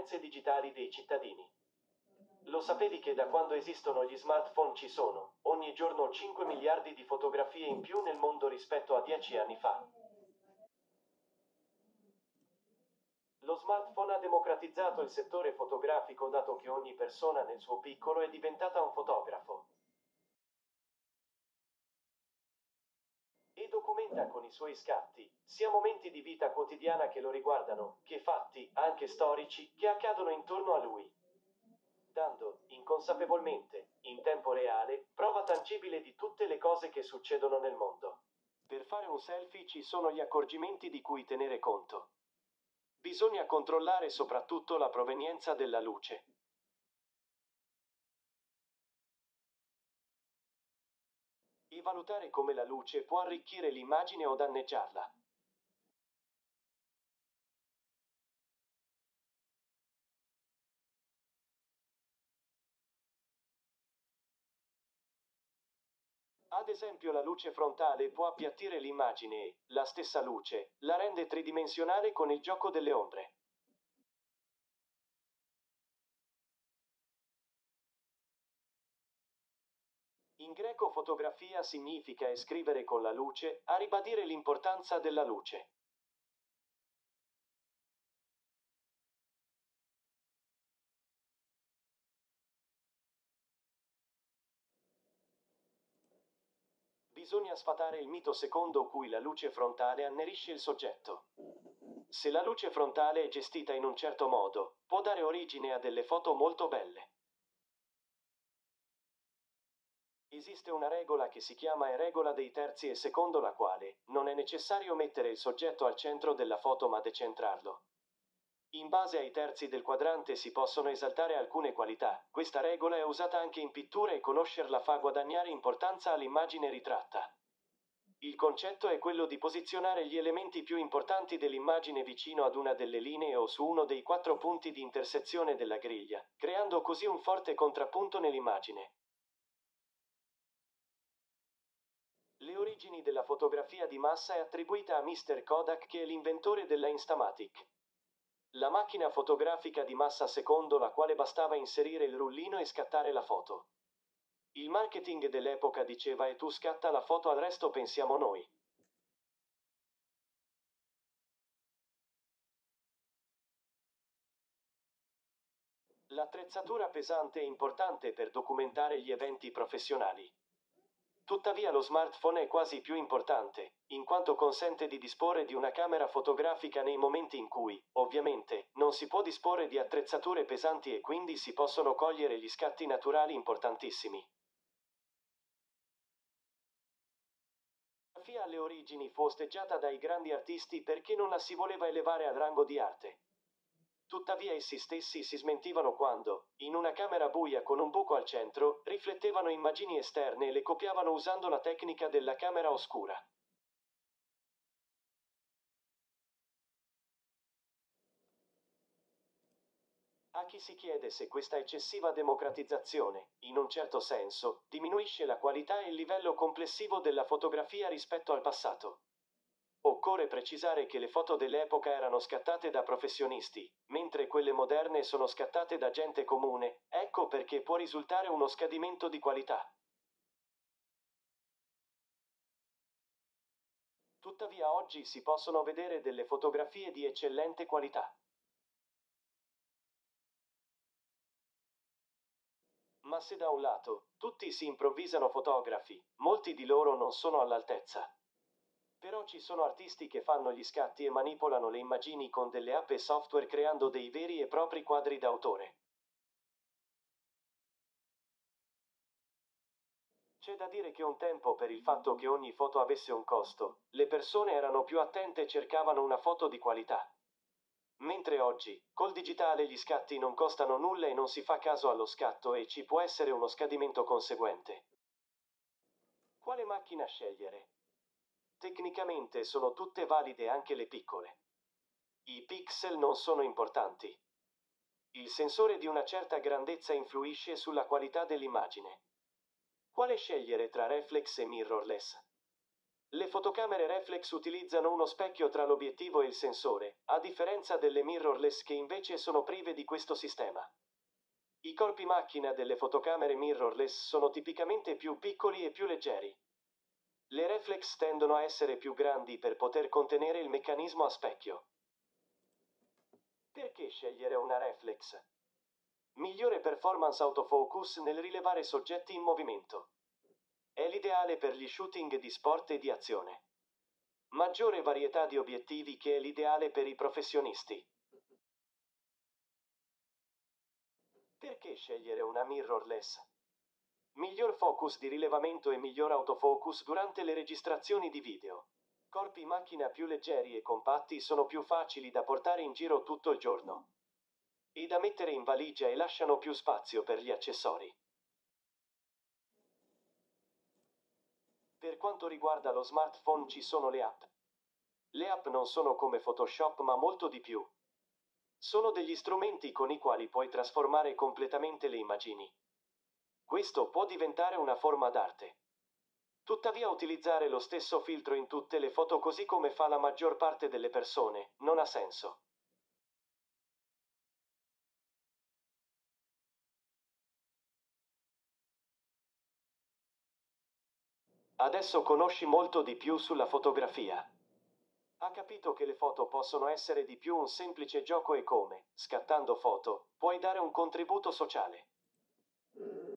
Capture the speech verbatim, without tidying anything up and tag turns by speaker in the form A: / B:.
A: esperienze digitali dei cittadini. Lo sapevi che da quando esistono gli smartphone ci sono, ogni giorno, cinque miliardi di fotografie in più nel mondo rispetto a dieci anni fa? Lo smartphone ha democratizzato il settore fotografico dato che ogni persona nel suo piccolo è diventata un fotografo. E documenta con i suoi scatti, sia momenti di vita quotidiana che lo riguardano, che fatti, anche storici, che accadono intorno a lui, dando, inconsapevolmente, in tempo reale, prova tangibile di tutte le cose che succedono nel mondo. Per fare un selfie ci sono gli accorgimenti di cui tenere conto. Bisogna controllare soprattutto la provenienza della luce. E valutare come la luce può arricchire l'immagine o danneggiarla. Ad esempio, la luce frontale può appiattire l'immagine e, la stessa luce, la rende tridimensionale con il gioco delle ombre. In greco fotografia significa scrivere con la luce, a ribadire l'importanza della luce. Bisogna sfatare il mito secondo cui la luce frontale annerisce il soggetto. Se la luce frontale è gestita in un certo modo, può dare origine a delle foto molto belle. Esiste una regola che si chiama regola dei terzi e secondo la quale non è necessario mettere il soggetto al centro della foto ma decentrarlo. In base ai terzi del quadrante si possono esaltare alcune qualità. Questa regola è usata anche in pittura e conoscerla fa guadagnare importanza all'immagine ritratta. Il concetto è quello di posizionare gli elementi più importanti dell'immagine vicino ad una delle linee o su uno dei quattro punti di intersezione della griglia, creando così un forte contrappunto nell'immagine. Le origini della fotografia di massa è attribuita a mister Kodak, che è l'inventore della Instamatic, la macchina fotografica di massa secondo la quale bastava inserire il rullino e scattare la foto. Il marketing dell'epoca diceva: e tu scatta la foto, al resto pensiamo noi. L'attrezzatura pesante è importante per documentare gli eventi professionali. Tuttavia lo smartphone è quasi più importante, in quanto consente di disporre di una camera fotografica nei momenti in cui, ovviamente, non si può disporre di attrezzature pesanti e quindi si possono cogliere gli scatti naturali importantissimi. La fotografia alle origini fu osteggiata dai grandi artisti perché non la si voleva elevare al rango di arte. Tuttavia essi stessi si smentivano quando, in una camera buia con un buco al centro, riflettevano immagini esterne e le copiavano usando la tecnica della camera oscura. A chi si chiede se questa eccessiva democratizzazione, in un certo senso, diminuisce la qualità e il livello complessivo della fotografia rispetto al passato. Occorre precisare che le foto dell'epoca erano scattate da professionisti, mentre quelle moderne sono scattate da gente comune, ecco perché può risultare uno scadimento di qualità. Tuttavia oggi si possono vedere delle fotografie di eccellente qualità. Ma se da un lato, tutti si improvvisano fotografi, molti di loro non sono all'altezza. Però ci sono artisti che fanno gli scatti e manipolano le immagini con delle app e software creando dei veri e propri quadri d'autore. C'è da dire che un tempo, per il fatto che ogni foto avesse un costo, le persone erano più attente e cercavano una foto di qualità. Mentre oggi, col digitale, gli scatti non costano nulla e non si fa caso allo scatto e ci può essere uno scadimento conseguente. Quale macchina scegliere? Tecnicamente sono tutte valide, anche le piccole. I pixel non sono importanti. Il sensore di una certa grandezza influisce sulla qualità dell'immagine. Quale scegliere tra reflex e mirrorless? Le fotocamere reflex utilizzano uno specchio tra l'obiettivo e il sensore, a differenza delle mirrorless che invece sono prive di questo sistema. I corpi macchina delle fotocamere mirrorless sono tipicamente più piccoli e più leggeri. Le reflex tendono a essere più grandi per poter contenere il meccanismo a specchio. Perché scegliere una reflex? Migliore performance autofocus nel rilevare soggetti in movimento. È l'ideale per gli shooting di sport e di azione. Maggiore varietà di obiettivi che è l'ideale per i professionisti. Perché scegliere una mirrorless? Miglior focus di rilevamento e miglior autofocus durante le registrazioni di video. Corpi macchina più leggeri e compatti sono più facili da portare in giro tutto il giorno. E da mettere in valigia e lasciano più spazio per gli accessori. Per quanto riguarda lo smartphone ci sono le app. Le app non sono come Photoshop ma molto di più. Sono degli strumenti con i quali puoi trasformare completamente le immagini. Questo può diventare una forma d'arte. Tuttavia utilizzare lo stesso filtro in tutte le foto così come fa la maggior parte delle persone, non ha senso. Adesso conosci molto di più sulla fotografia. Ha capito che le foto possono essere di più un semplice gioco e come, scattando foto, puoi dare un contributo sociale.